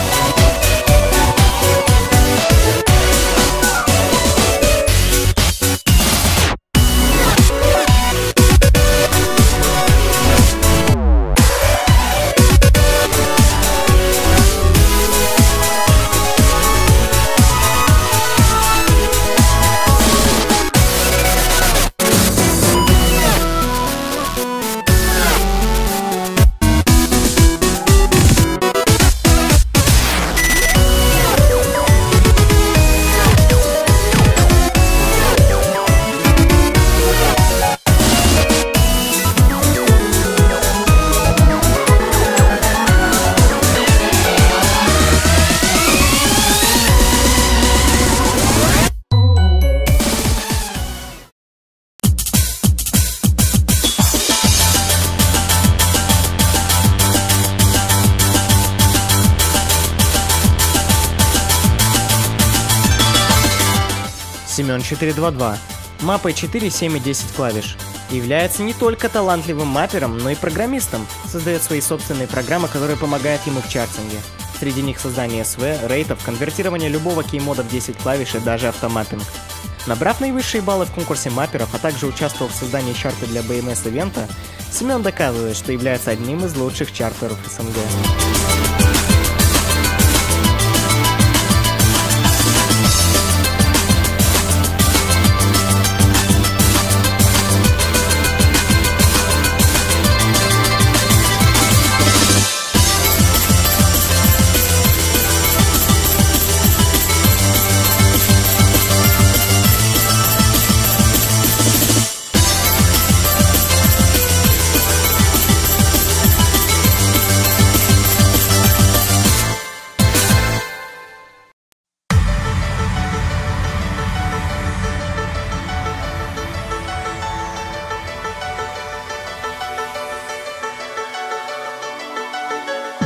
Семен 422. Мапой 4, 7 и 10 клавиш. Является не только талантливым маппером, но и программистом. Создает свои собственные программы, которые помогают ему в чартинге. Среди них создание СВ, рейтов, конвертирование любого кеймода в 10 клавиш и даже автомаппинг. Набрав наивысшие баллы в конкурсе мапперов, а также участвовав в создании чарта для BMS-ивента, Семен доказывает, что является одним из лучших чартеров СНГ.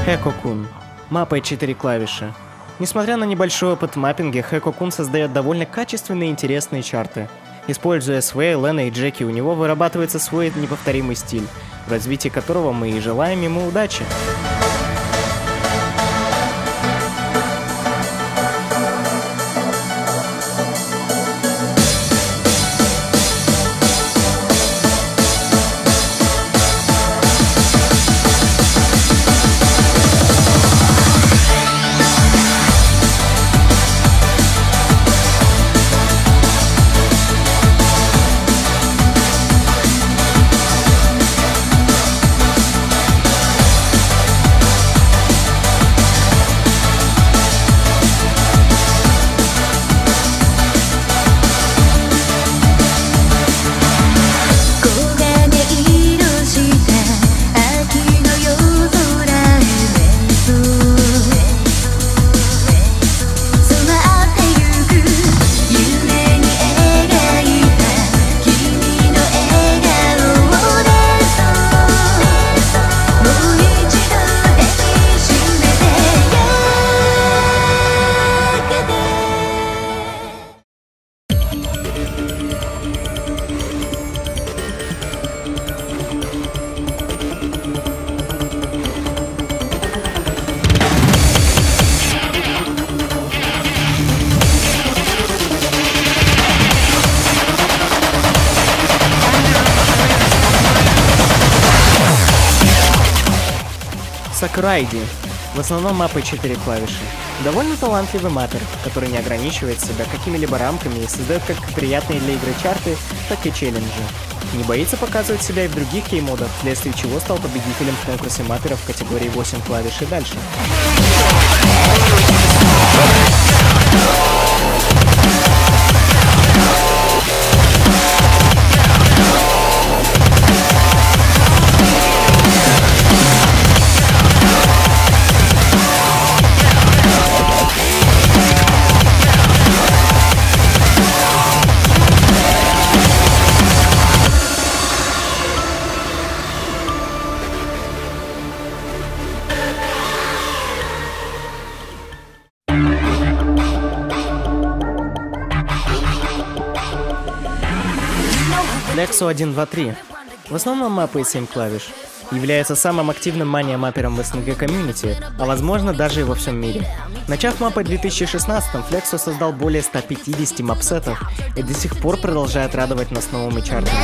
Хэко-кун. Маппой 4 клавиши. Несмотря на небольшой опыт в маппинге, Хэко-кун создает довольно качественные и интересные чарты. Используя Свэй, Лена и Джеки, у него вырабатывается свой неповторимый стиль, в развитии которого мы и желаем ему удачи. Сакурайди. В основном маппой 4 клавиши. Довольно талантливый маппер, который не ограничивает себя какими-либо рамками и создает как приятные для игры чарты, так и челленджи. Не боится показывать себя и в других кей-модах, вследствие чего стал победителем в конкурсе мапперов в категории 8 клавиш и дальше. Flexo 1.2.3. В основном маппы и 7 клавиш. Является самым активным мания-маппером в СНГ комьюнити, а возможно даже и во всем мире. Начав маппой в 2016-м, Flexo создал более 150 мапсетов и до сих пор продолжает радовать нас новыми чартами.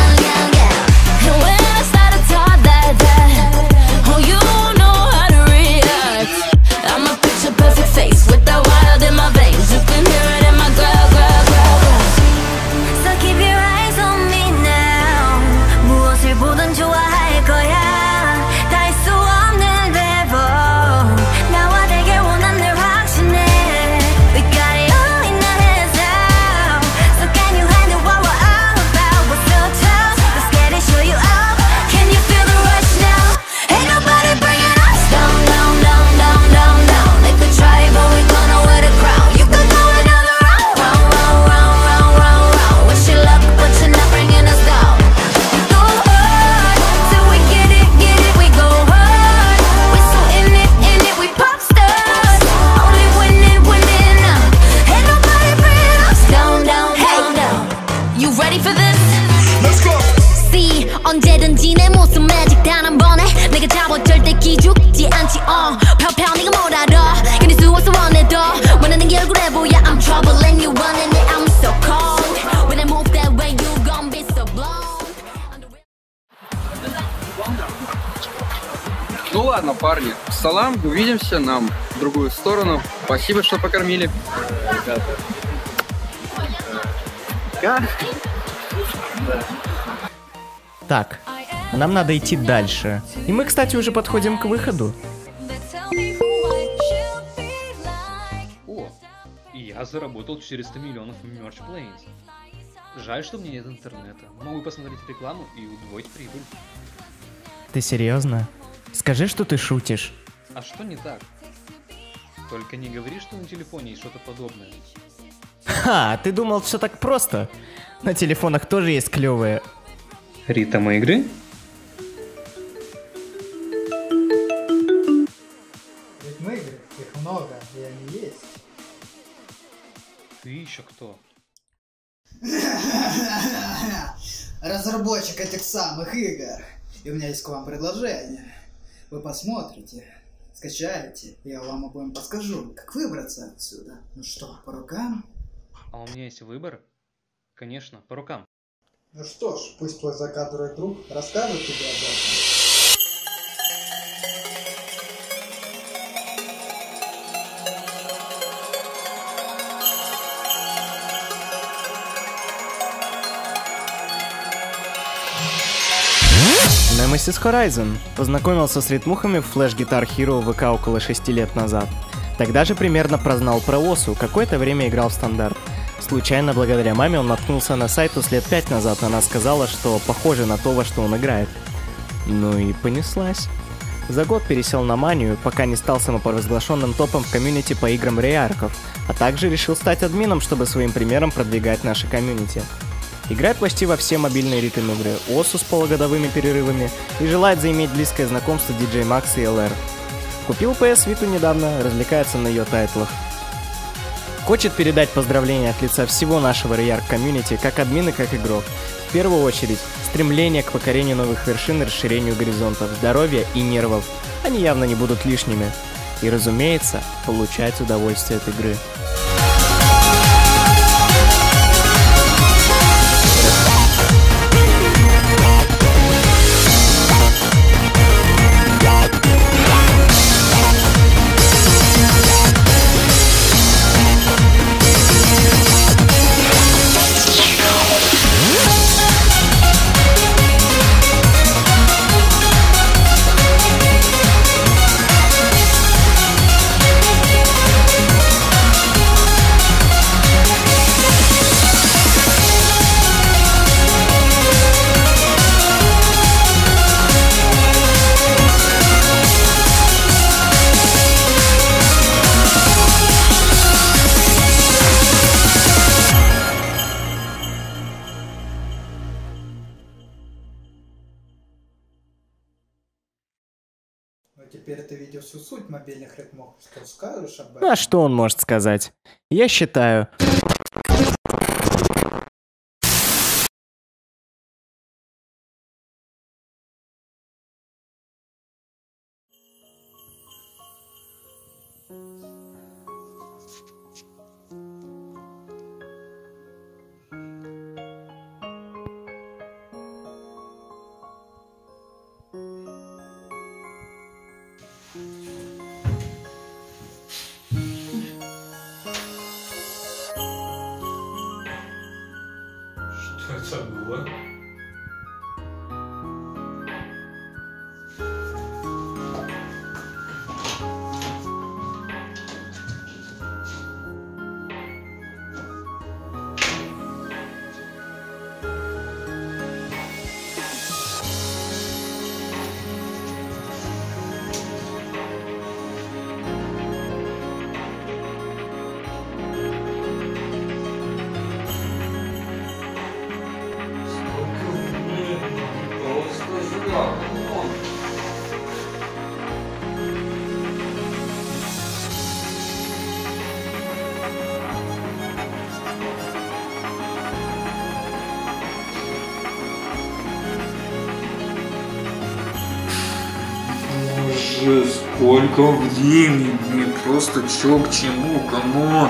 언제든지 내 모습 매직 단 한 번에 내가 잡아 절대 기죽지 않지 펴펴 네가 뭘 알아 견딜 수 없어 원해도 원하는 게 얼굴에 보여 I'm troubling you running it I'm so cold When I move that way you gon' be so blown. Ну ладно, парни, салам, увидимся нам в другую сторону. Спасибо, что покормили. Ребята. Так, нам надо идти дальше. И мы, кстати, уже подходим к выходу. О, и я заработал 400 миллионов в Merge Planes. Жаль, что у меня нет интернета. Могу посмотреть рекламу и удвоить прибыль. Ты серьезно? Скажи, что ты шутишь. А что не так? Только не говори, что на телефоне есть что-то подобное. Ха, ты думал, все так просто? На телефонах тоже есть клевые. Ритм игры? разработчик этих самых игр. И у меня есть к вам предложение. Вы посмотрите, скачаете, я вам обоим подскажу, как выбраться отсюда. Ну что, по рукам? А у меня есть выбор? Конечно, по рукам. Ну что ж, пусть твой закадровый друг расскажет тебе об этом. Nemesis Horizon познакомился с ритмухами в Flash Guitar Hero ВК около 6 лет назад. Тогда же примерно прознал про ОСУ, какое-то время играл в стандарт. Случайно, благодаря маме, он наткнулся на сайт лет 5 назад, она сказала, что похоже на то, во что он играет. Ну и понеслась. За год пересел на манию, пока не стал самопровозглашенным топом в комьюнити по играм реярков, а также решил стать админом, чтобы своим примером продвигать наше комьюнити. Играет почти во все мобильные ритм-игры, ОСУ с полугодовыми перерывами и желает заиметь близкое знакомство с DJ Max и LR. Купил PS Vita недавно, развлекается на ее тайтлах. Хочет передать поздравления от лица всего нашего Rayark комьюнити, как админ и как игрок. В первую очередь, стремление к покорению новых вершин и расширению горизонтов, здоровья и нервов. Они явно не будут лишними. И, разумеется, получать удовольствие от игры. Но теперь ты видел всю суть мобильных ритмов. Что скажешь об этом? Ну а что он может сказать? Я считаю... Что это было? Боже, сколько времени, просто чё к чему, камон.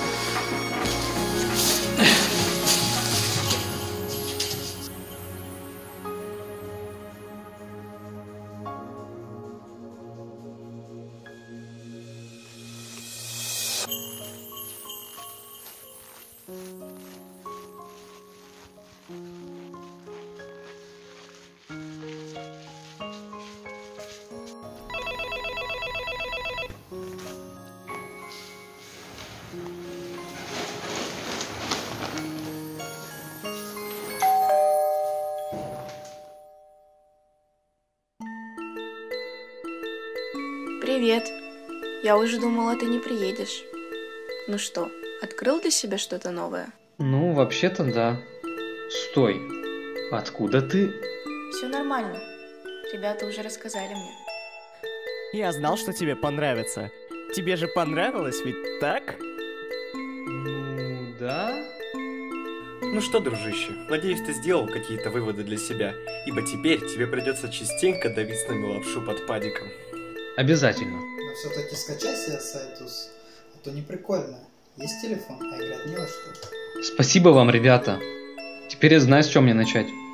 Привет. Я уже думала, ты не приедешь. Ну что, открыл для себя что-то новое? Ну, вообще-то да. Стой. Откуда ты? Все нормально. Ребята уже рассказали мне. Я знал, что тебе понравится. Тебе же понравилось, ведь так? Ну, да. Ну что, дружище, надеюсь, ты сделал какие-то выводы для себя, ибо теперь тебе придется частенько давить с нами лапшу под падиком. Обязательно. Но все-таки скачай себе Сайтус, а то не прикольно. Есть телефон, а играть не во что. Спасибо вам, ребята. Теперь я знаю, с чем мне начать.